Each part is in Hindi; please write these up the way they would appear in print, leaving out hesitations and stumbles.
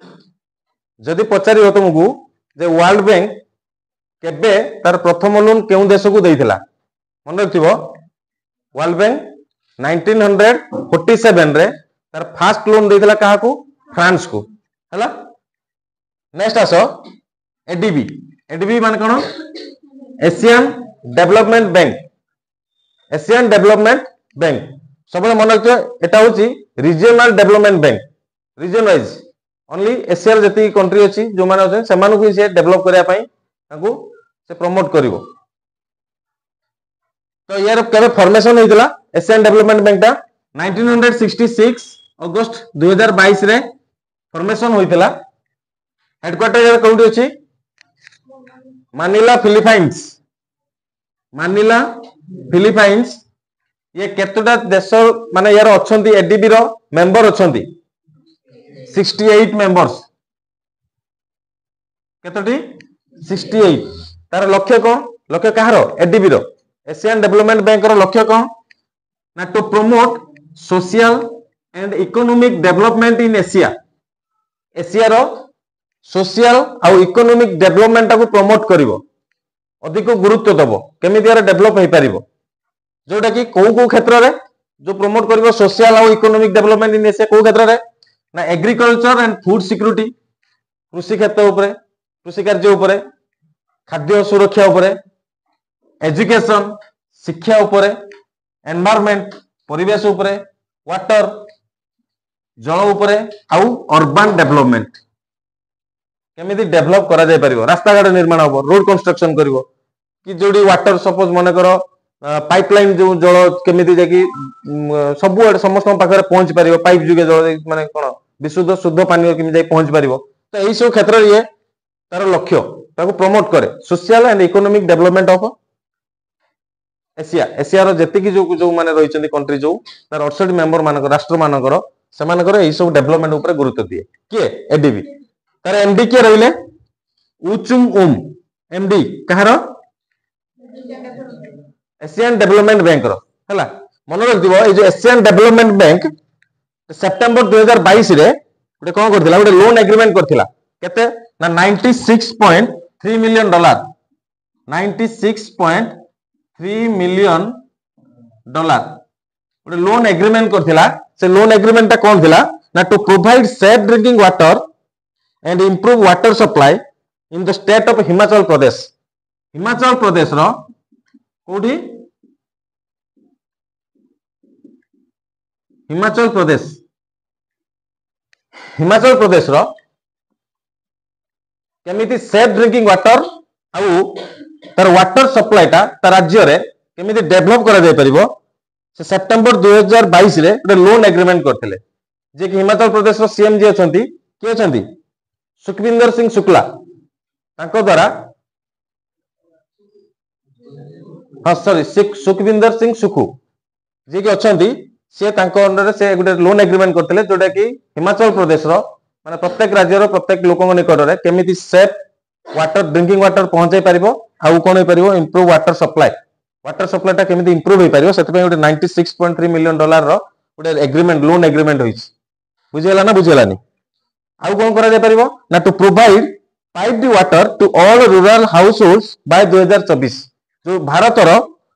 जदि पचार तुमको जे वर्ल्ड बैंक केबे तार प्रथम लोन केउ देश को देइथिला मन रखिबो वर्ल्ड बैंक 1947 रे तार फर्स्ट लोन देइथिला काहा को फ्रांस को हला नेक्स्ट आसो एडीबी एडीबी मान कोन Asian development bank Asian development bank सब मन रखियो एटा होची regional development bank region wise only Asia जति कंट्री अछि जो माने अछि से मानु को से डेवलप करिया पई ताकू से प्रमोट करिवो तो यार केबे फॉर्मेशन होइतला एशियन डेवलपमेंट बैंक ता 1966 अगस्त 2022 रे फॉर्मेशन होइतला हेडक्वार्टर यार कोउठी अछि मानिला फिलीपाइंस ये केतोटा देश माने यार अछंती एडीबी रो मेंबर अछंती 68 मेंबर्स केतोटी 68 तार लक्ष्य कोन लक्ष्य कहारो एडीबी रो एशियन डेवलपमेंट बैंक रो लक्ष्य कोन ना to promote social and economic development in Asia रो सोशल और इकोनॉमिक डेवलपमेंट को प्रमोट करिवो अधिक गुरुत्व दबो केमिति यार डेवलप होई परिवो जोटा कि को क्षेत्र रे जो प्रमोट करिवो सोशल और इकोनॉमिक डेवलपमेंट इन एशिया को क्षेत्र रे ना एग्रीकल्चर एंड फूड सिक्योरिटी कृषि क्षेत्र उपरे कृषि कार्य उपरे खाद्य सुरक्षा उपरे एजुकेशन शिक्षा उपरे एनवायरनमेंट परिवेश उपरे वाटर जल उपरे आउ अर्बन डेवलपमेंट केमिति डेवलप करा जाय परिवो रास्ता घाट निर्माण होबो रोड कंस्ट्रक्शन करिवो कि जोडी वाटर सपोज माने करो पाइपलाइन जो जल केमिति जे कि सब समस्त पाखरे पहुंच परिवो पाइप जुगे जल माने कोन विशुद्ध शुद्ध पानी केमिति जाय पहुंच परिवो तो एई सब क्षेत्र रे तार लक्ष्य ताको प्रमोट करे social and economic development of Asia रो जेति कि जो माने रहिचंदी कंट्री जो तार 68 मेंबर मानक राष्ट्र मानकर से मानकर एई सब डेवलपमेंट ऊपर गुरुत्व दिए के एडीबी तार एमडी के रहिले उचुंग उम एमडी कहारो एशियन डेवलपमेंट बैंक रो हला मन रख दिबो ए जो एशियन डेवलपमेंट बैंक सितंबर 2022 रे गोटे कोन करथिला गोटे लोन एग्रीमेंट करथिला केते ना $96.3 मिलियन 96.3 मिलियन गोटे लोन एग्रीमेंट करथिला से लोन एग्रीमेंट ता कोन थिला ना to provide safe drinking water and improve water supply in the state of Himachal Pradesh रो कोठी हिमाचल प्रदेश रो केमिति सेफ ड्रिंकिंग वाटर आउ तार वाटर सप्लाई ता राज्य रे केमिति डेवलप करा जाय परिबो से सितंबर 2022 रे गोटे लोन एग्रीमेंट करथिले जे कि हिमाचल प्रदेश रो सीएम जी अछंती के अछंती सुखविंदर सिंह शुक्ला ताको द्वारा हां सॉरी सुखविंदर सिंह सुखू जे कि अछंती से तांको अंडर से गोटे लोन एग्रीमेंट करथिले जोटा कि हिमाचल प्रदेश रो माने प्रत्येक राज्य रो प्रत्येक लोकन निकट रे केमिति सेफ वाटर ड्रिंकिंग वाटर पहुंचाई परिबो आउ कोन होई परिबो इंप्रूव वाटर सप्लाई ता केमिति इंप्रूव होई परिबो सेते पे गोटे $96.3 मिलियन रो गोटे एग्रीमेंट लोन एग्रीमेंट होइछ बुझेला ना बुझेलानी आउ कोन करा जाय परिबो ना to provide piped water to all rural households by 2024 जो भारत रो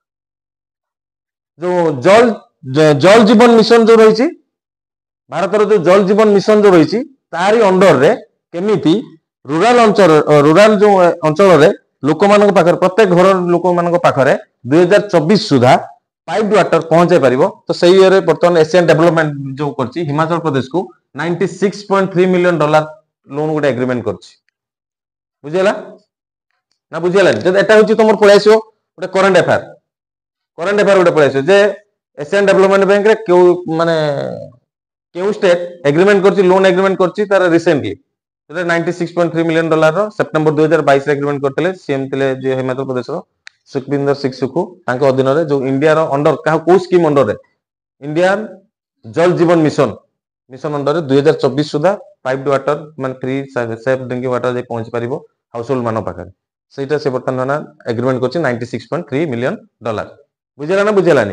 जो जल जीवन मिशन जो रही भारत जो जल जीवन मिशन जो रही तारी अंडर रे केमिति रूरल जो अंचल रे लोक मानक पाखर प्रत्येक घर लोक मानक पाखरे 2024 सुधा पाइप वाटर पहुंचाई परिबो तो सही रे वर्तमान एशियन डेवलपमेंट जो करछि हिमाचल प्रदेश को $96.3 मिलियन लोन गोटे एग्रीमेंट करछि बुझेला ना बुझेला जद एटा होछि तमर पळाइसो गोटे करंट अफेयर गोटे पळाइसो जे एशियन डेवलपमेंट बैंक रे क्यों माने क्यों स्टेट एग्रीमेंट करछि लोन एग्रीमेंट करछि तार रिसेंटली $96.3 मिलियन रो सितंबर 2022 रे एग्रीमेंट करथिले सीएम थिले जे हिमाचल प्रदेश रो सुखविंदर सिंह सुखू तांको अधीन रे जो इंडिया रो अंडर को स्कीम अंडर रे Indian Jal Jeevan mission under रे 2024 सुधा पाइप्ड वाटर मान फ्री सेफ ड्रिंकिंग वाटर जे पहुंच परिबो हाउस होल्ड मानो पाखर सेटा से वर्तमान एग्रीमेंट करछि $96.3 मिलियन बुझेला ना बुझेलानी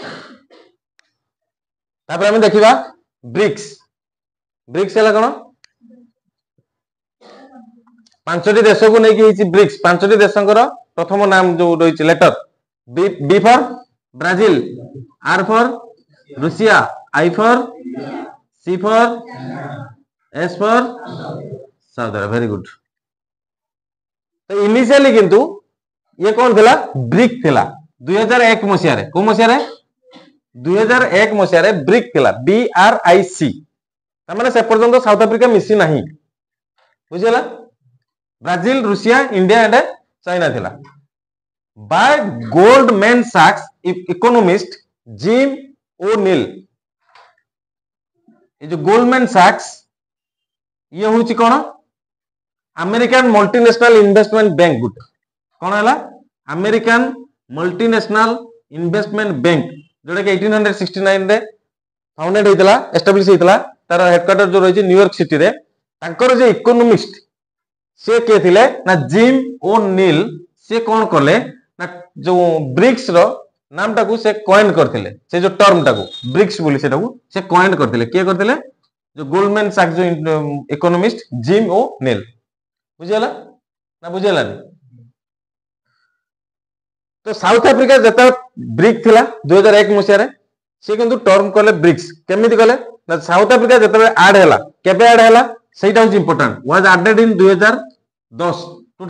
तापर हम देखिबा ब्रिक्स है कोन पांचटी देश को नहीं ब्रिक्स पांचटी देशंकर प्रथम नाम जो रही letter B for Brazil, R for Russia, I for C for S for South Arabia. Very good. तो इनिशियली किंतु ये कौन थिला ब्रिक थिला 2001 मसिया रे को मसिया रे 2001 मसिया रे ब्रिक थिला BRIC तमाने से पर्यंत साउथ अफ्रीका मिसी नाही बुझिला Brazil, Russia, India and China थिला। बाय गोल्डमैन सैक्स इकोनॉमिस्ट जिम ओ'नील ये जो गोल्डमैन सैक्स ये होची कोन अमेरिकन मल्टीनेशनल इन्वेस्टमेंट बैंक गुट कौन है अमेरिकन मल्टीनेशनल इन्वेस्टमेंट बैंक जोटा कि 1869 रे फाउंडेड होइतला एस्टैब्लिश होइतला तार हेडक्वार्टर जो रही न्यूयॉर्क सिटी रे तांकर जे इकोनॉमिस्ट से के थिले ना जिम ओ'नील से कौन कले ना जो ब्रिक्स रो नाम टाकू से कॉइन करथिले से जो टर्म टाकू ब्रिक्स बोली सेटाकू से कॉइन करथिले के करथिले जो गोल्डमैन सैक्स जो इकोनॉमिस्ट जिम ओ'नील बुझियला ना बुझियला तो साउथ अफ्रीका जता ब्रिक थिला 2001 मसिया रे से किंतु टर्म कले ब्रिक्स केमिति कले ना साउथ अफ्रीका जता ऐड हैला केबे ऐड हैला सेटा is important was added in 2010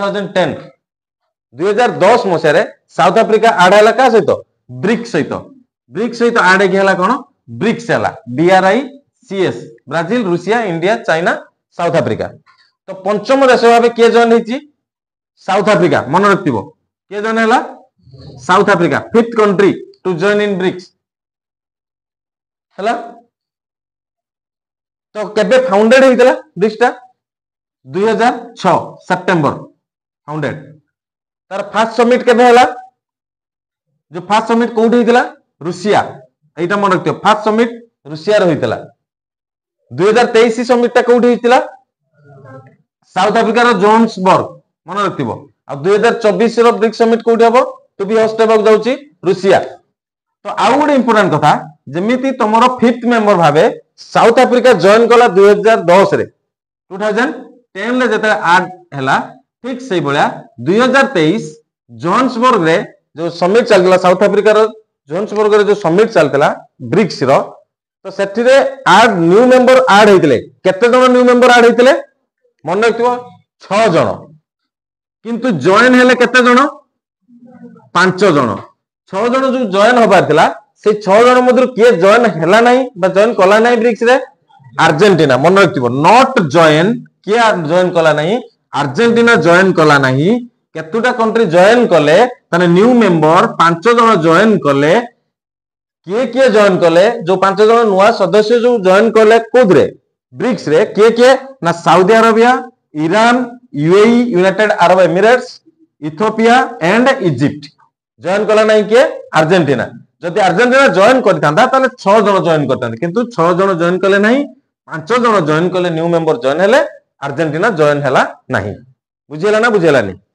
2010 मसिया रे साउथ अफ्रीका ऐड हैला का सहित ब्रिक्स सहित ऐड गेला कोन ब्रिक्स हैला BRICS Brazil, Russia, India, China, South Africa. तो पंचम देश भाबे के जॉइन हेची साउथ अफ्रीका मन रखिबो के जॉइन हैला South Africa fifth country to join in BRICS हैला। तो केबे फाउंडेड हेइतला ब्रिक्स ता 2006 सितंबर फाउंडेड तार फर्स्ट समिट केबे हैला जो फर्स्ट समिट कोउठी हेइतला रूसिया एटा मन रखियो फर्स्ट समिट रूसिया रे हेइतला 2023 समिट ता कोउठी हेइतला साउथ अफ्रीका रो जोहान्सबर्ग मन रखिबो आ 2024 रो ब्रिक्स समिट कोउठी हबो टू बी होस्ट हेबाक जाउची रूसिया। तो आउ गोटे इंपोर्टेंट कथा जेमिति तमरो फिफ्थ मेंबर भाबे साउथ अफ्रीका जॉइन कला 2010 रे 2010 ले जते ऐड हैला ठीक सेही बळ्या 2023 जोहान्सबर्ग रे जो समिट चलतला साउथ अफ्रीका रो जोहान्सबर्ग रे जो समिट चलतला ब्रिक्स रो तो सेठी रे ऐड न्यू मेंबर ऐड हेतिले केते जण न्यू मेंबर ऐड हेतिले मन रखिबो 6 जण किंतु जॉइन हेले केते जण 5 जण 6 जण जो जॉइन होबार थिला से 6 जण मधुर के जॉइन हैला नाही बा जॉइन कला नाही ब्रिक्स रे अर्जेंटीना मन रखिबो नॉट जॉइन के जॉइन कला नाही अर्जेंटीना जॉइन कला नाही केतुटा कंट्री जॉइन कले तने न्यू मेंबर 5 जण जॉइन कले के जॉइन कले जो 5 जण नुवा सदस्य जो जॉइन कले कोदरे ब्रिक्स रे के ना Saudi Arabia, Iran, UAE United Arab Emirates, Ethiopia and Egypt join कला नहीं के अर्जेंटीना जदि अर्जेंटीना जॉइन करथांदा ताले 6 जण जॉइन करथांदे किंतु 6 जण जॉइन कले नहीं 5 जण जॉइन कले न्यू मेंबर जॉइन हेले अर्जेंटीना जॉइन हैला नहीं बुझियला ना बुझियला नहीं।